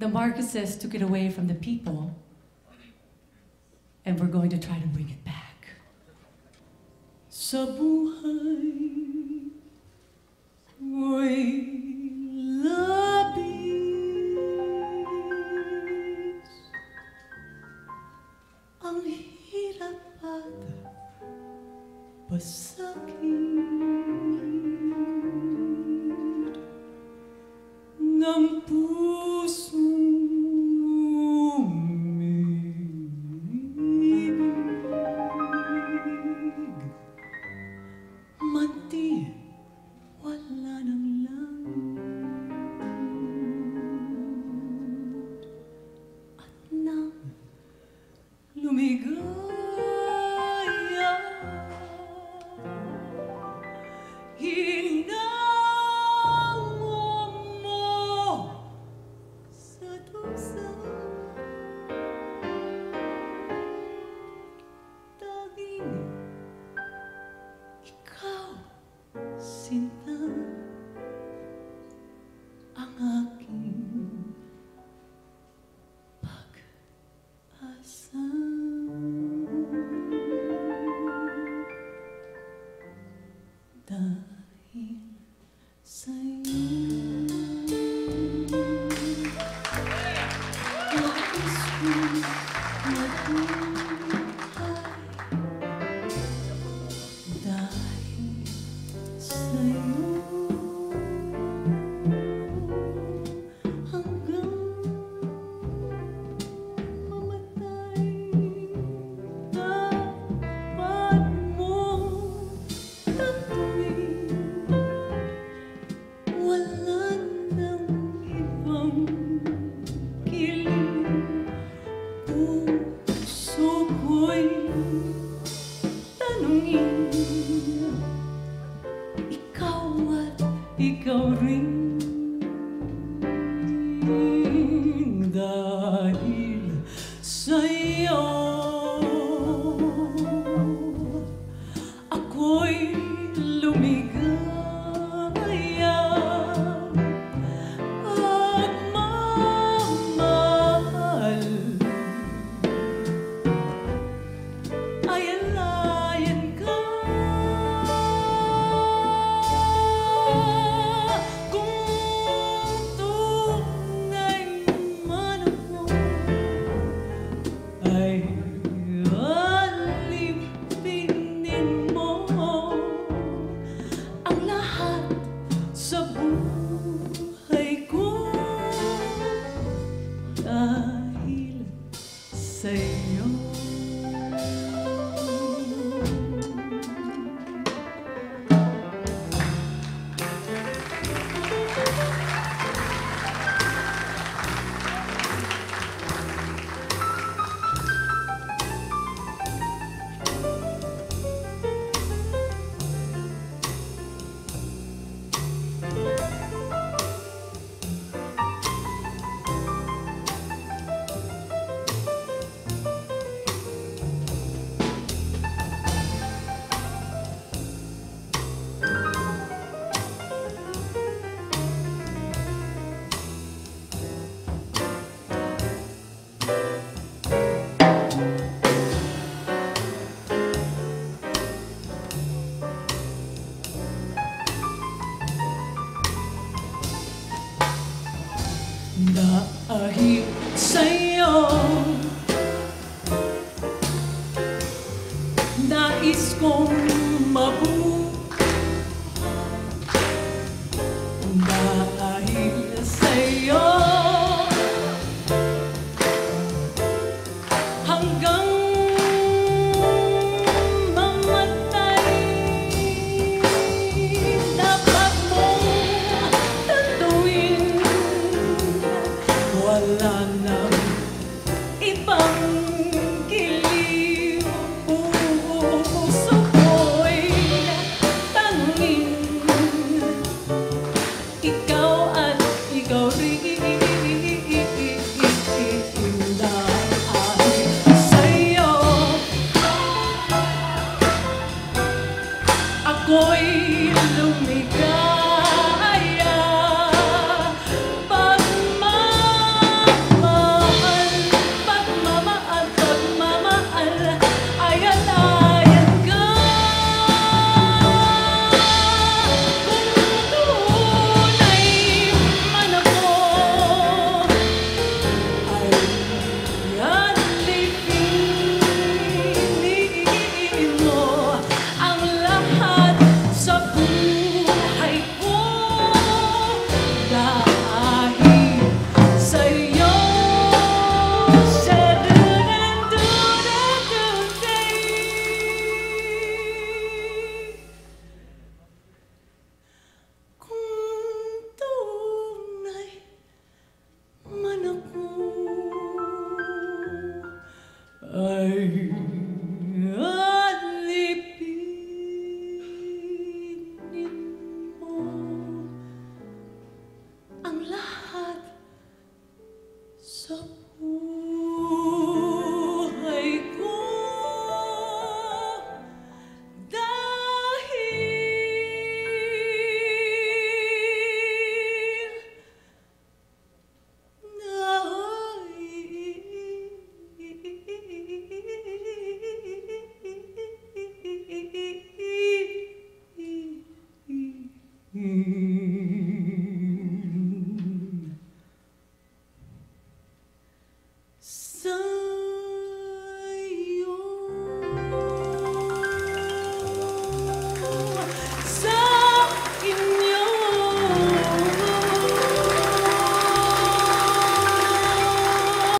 The Marcoses took it away from the people, and we're going to try to bring it back. Sa buhay mo'y labis, ang hirap at pasakit ng pusong umibig, mati wala nang langit at nang lumigaya ikaw rin, dahil sa'yo ako'y lumigaya at mamahal. Ay alayan ka dahil sa'yo. Nais kong mabuhay dahil sa'yo. Hanggang mamatay, dapat mong tanduin. Wala nang ibang giliw, puso ko'y tanungin. Ikaw at ikaw rin, dahil sa'yo ako'y lumigaya. Pagmamahal ko ay alipinin mo ang lahat sa puso.